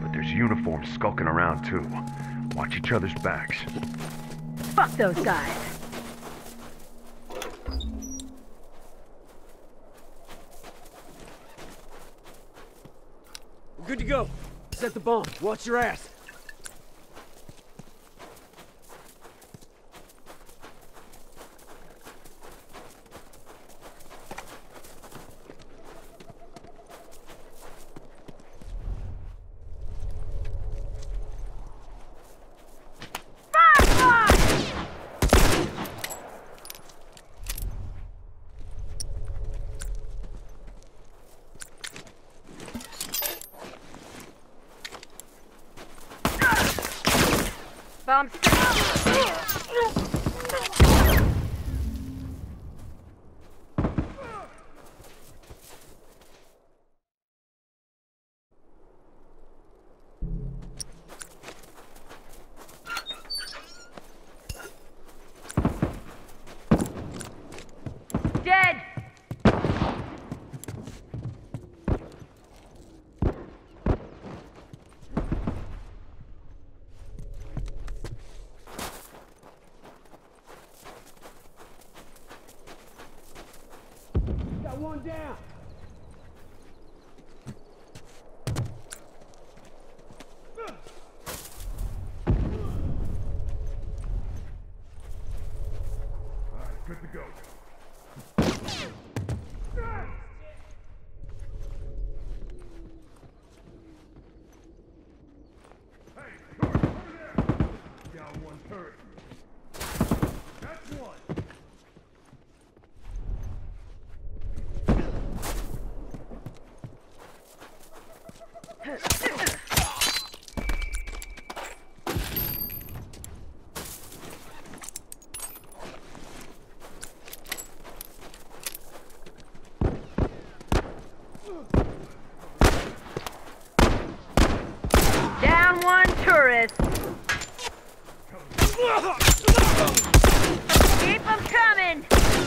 but there's uniforms skulking around too. Watch each other's backs. Fuck those guys. We're good to go. Set the bomb. Watch your ass. Bomb dead. One down. All right, good to go. Hey, turret, over there! Down one turret. That's one. Down one tourist. Keep them coming.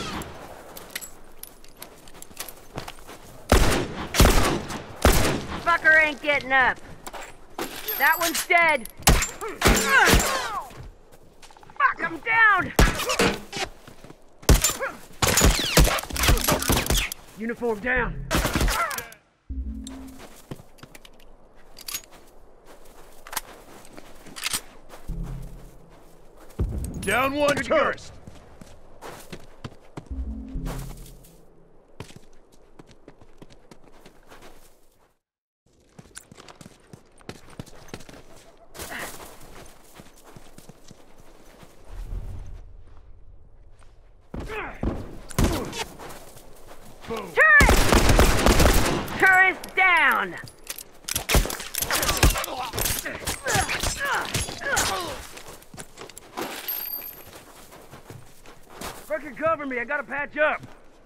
Fucker ain't getting up. That one's dead. Fuck, I'm down. Uniform down. Down one tourist. Turret! Turret down! Fucking cover me. I gotta patch up.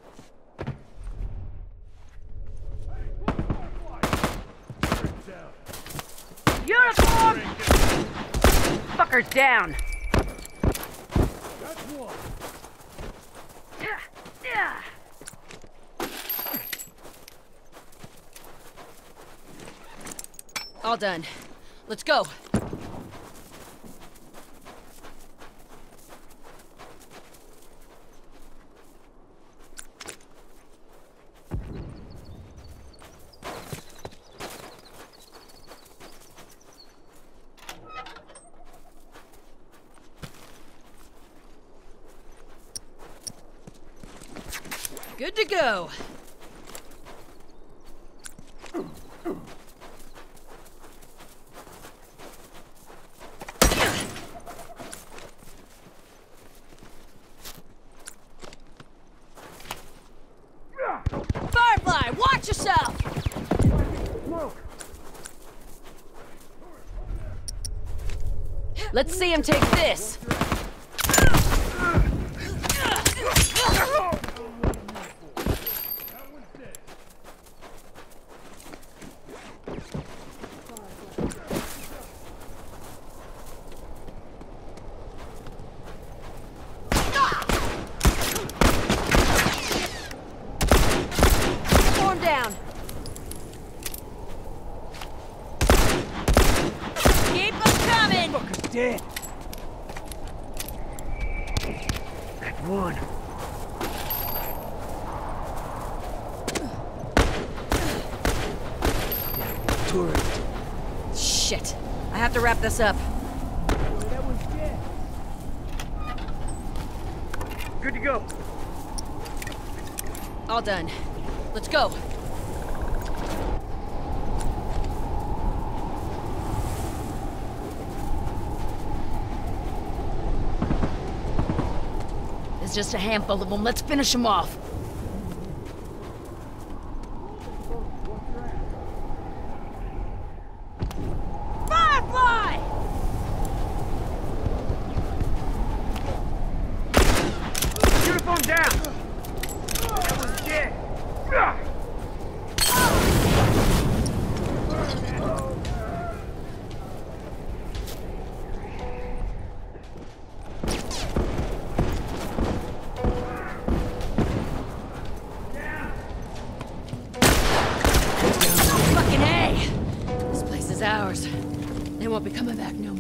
Uniform! Fucker's down. That's one. Yeah. All done. Let's go. Good to go. Firefly, watch yourself! Let's see him take this. Form down. dead. That's one. Tourist. Shit. I have to wrap this up. That one's dead. Good to go. All done. Let's go. There's just a handful of them. Let's finish them off. Firefly! Uniform down. That one's dead. Fucking A! This place is ours. They won't be coming back no more.